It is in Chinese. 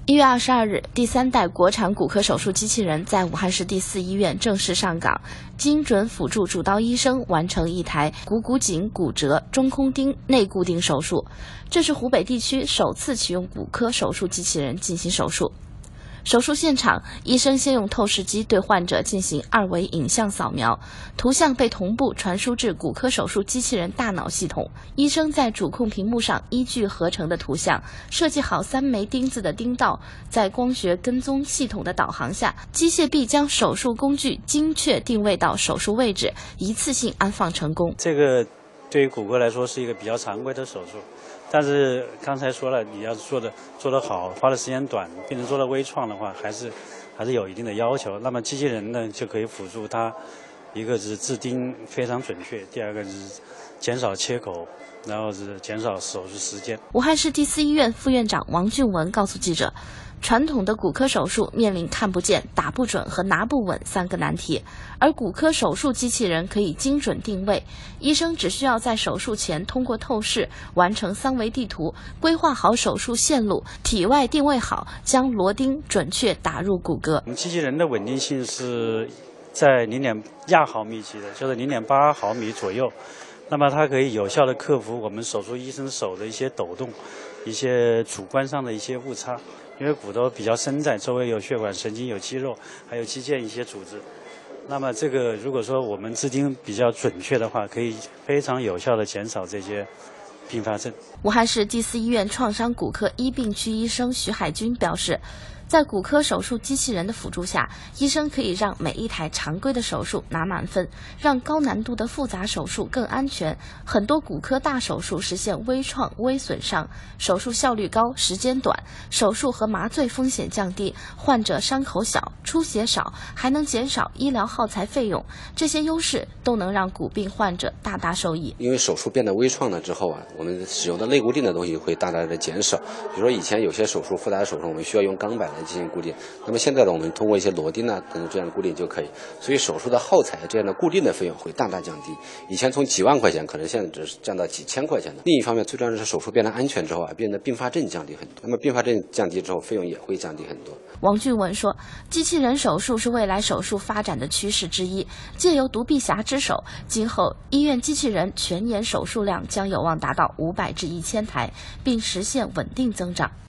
1月22日，第3代国产骨科手术机器人在武汉市第4医院正式上岗，精准辅助主刀医生完成一台股颈骨折中空钉内固定手术。这是湖北地区首次启用骨科手术机器人进行手术。手术现场，医生先用透视机对患者进行2维影像扫描，图像被同步传输至骨科手术机器人大脑系统。医生在主控屏幕上依据合成的图像，设计好3枚钉子的钉道，在光学跟踪系统的导航下，机械臂将手术工具精确定位到手术位置，一次性安放成功。 这个对于骨科来说是一个比较常规的手术。但是刚才说了，你要是做得好，花的时间短，病人做了微创的话，还是有一定的要求。那么机器人呢，就可以辅助它，一个是制钉非常准确，第二个是减少切口，然后是减少手术时间。 武汉市第4医院副院长王俊文告诉记者，传统的骨科手术面临看不见、打不准和拿不稳3个难题，而骨科手术机器人可以精准定位，医生只需要在手术前通过透视完成3维地图，规划好手术线路，体外定位好，将螺钉准确打入骨骼。 我们机器人的稳定性是在0.亚毫米级的，就是0.8毫米左右。那么它可以有效地克服我们手术医生手的一些抖动，一些主观上的一些误差。因为骨头比较深在，周围有血管、神经、有肌肉，还有肌腱一些组织。那么这个如果说我们制钉比较准确的话，可以非常有效地减少这些并发症。 武汉市第4医院创伤骨科一病区医生徐海军表示，在骨科手术机器人的辅助下，医生可以让每一台常规的手术拿满分，让高难度的复杂手术更安全。很多骨科大手术实现微创、微损伤，手术效率高，时间短，手术和麻醉风险降低，患者伤口小，出血少，还能减少医疗耗材费用。这些优势都能让骨病患者大大受益。 因为手术变得微创了之后啊，我们使用的内固定的东西会大大的减少。比如说以前有些手术复杂的手术，我们需要用钢板来进行固定，那么现在呢，我们通过一些螺钉啊等这样的固定就可以，所以手术的耗材这样的固定的费用会大大降低。以前从几万块钱，可能现在只是降到几千块钱的。另一方面，最重要的是手术变得安全之后啊，变得并发症降低很多。那么并发症降低之后，费用也会降低很多。 王俊文说，机器人手术是未来手术发展的趋势之一，借由独臂侠之手，今后医院机器人全年手术量将有望达到500至1000台，并实现稳定增长。